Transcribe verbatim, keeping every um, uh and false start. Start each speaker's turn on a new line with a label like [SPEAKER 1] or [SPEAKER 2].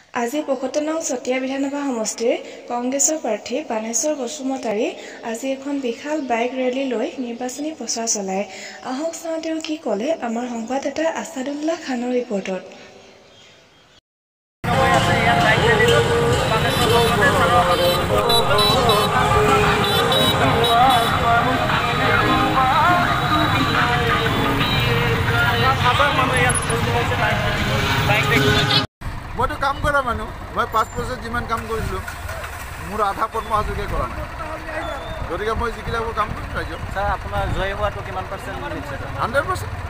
[SPEAKER 1] আজি পঁয়সত্তৰ নং চতিয়া বিধানসভা সমষ্টিৰ কংগ্ৰেছৰ প্ৰাৰ্থী বানেশ্বৰ বসুমতাৰী আজি এখন বিশাল বাইক ৰেলী লৈ নিৰ্বাচনী প্ৰচাৰ চলায়। আহক চাওঁ তেওঁ কি ক'লে আমাৰ সংবাদদাতা আছাদুল্লাহ খানৰ ৰিপৰ্টত।
[SPEAKER 2] মইতো কাম কৰা মানুহ, মই পাঁচ বছৰ যিমান কাম কৰিছিলোঁ মোৰ আধা পদ্ম হাজৰিকাই কৰা নাই, গতিকে মই যিকেইটা কাম কৰিম ৰাজ্য
[SPEAKER 3] ছাৰ আপোনাৰ জয় হোৱাটো কিমান পাৰ্চেণ্ট?
[SPEAKER 2] Hundred percent.